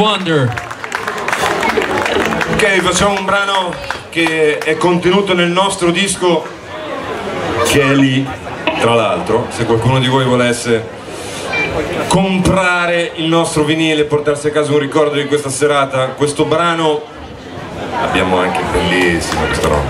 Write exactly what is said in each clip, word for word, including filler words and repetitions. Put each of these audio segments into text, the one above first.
Wonder. Ok, facciamo un brano che è contenuto nel nostro disco, che è lì, tra l'altro, se qualcuno di voi volesse comprare il nostro vinile e portarsi a casa un ricordo di questa serata. Questo brano, abbiamo anche bellissima questa roba,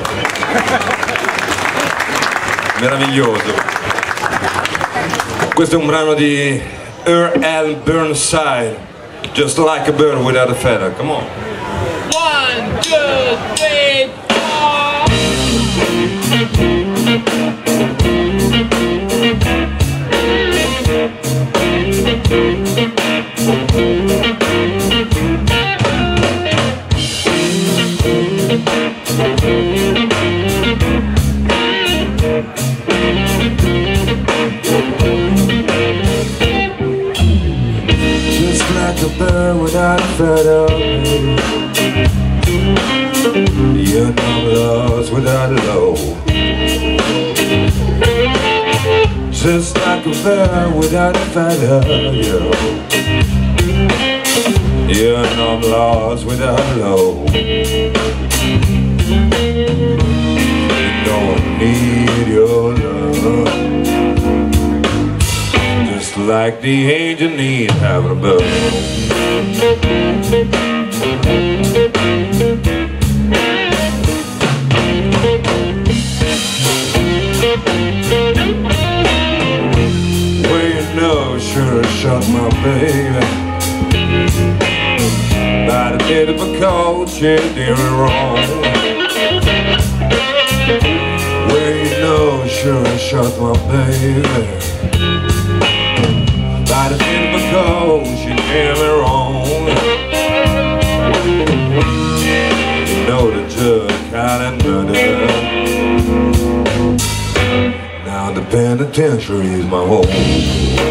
meraviglioso. Questo è un brano di Earl L. Burnside, Just Like a Bird Without a Feather. Come on. One, two, three, four. Just like a bird without a feather, you're not lost without a low. Just like a bird without a feather, yeah. You're not lost without a low. You don't need your love, just like the angel need having a bow. Sure shot my baby by the bit of a cold she did it wrong. Well, you know, sure shot my baby by the bit of a cold she did it wrong. You know the judge kinda murder. Now the penitentiary is my home.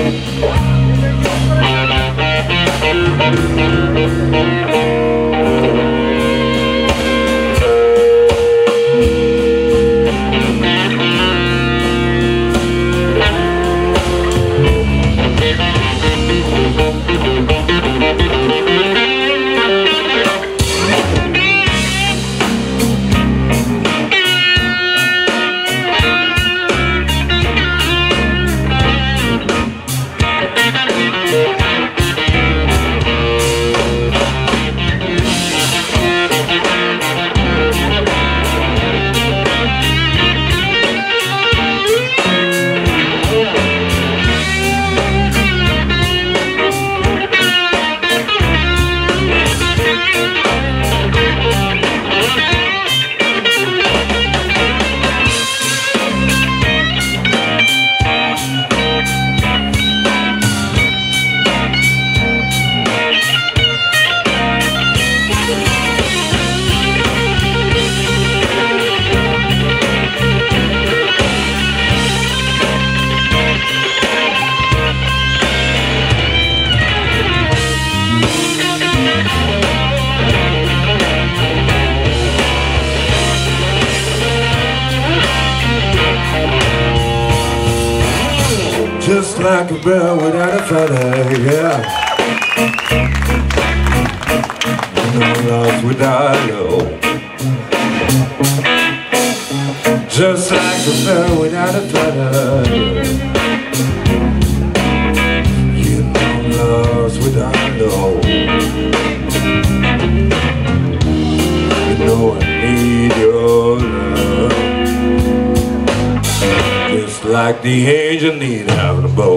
Just like a bird without a feather, yeah. No lost without a low. Just like a bird without a feather, you're not lost without a low. You know I need your love, just like the angel need having a bow.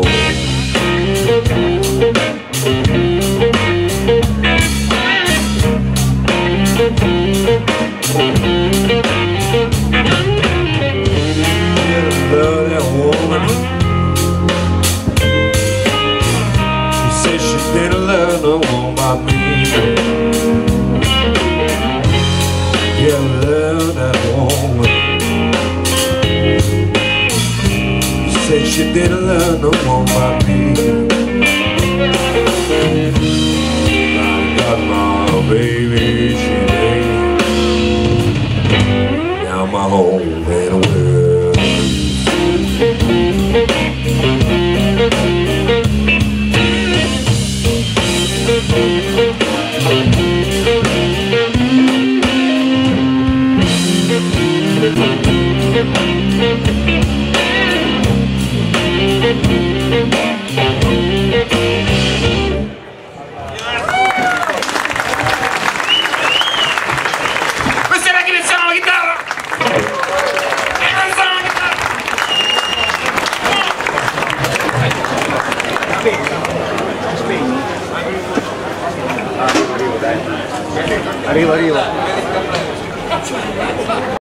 Love that woman. She said she didn't love no one but me. Yeah, love that woman. She said she didn't love no one but me. I got my baby, she ain't. Now my home and away. Arrivo, arrivo.